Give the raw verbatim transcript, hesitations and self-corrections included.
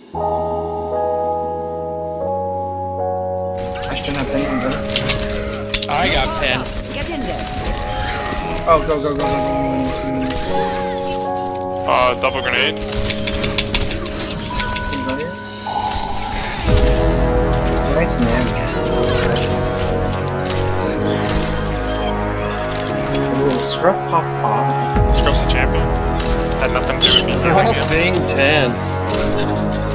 I shouldn't have been under. I got pen. Get in there. Oh, go, go, go, go, go, go. Uh, double grenade. Nice man. Ooh, Scruff pop off. Scruff's a champion. Had nothing to do with me. Oh, thing ten.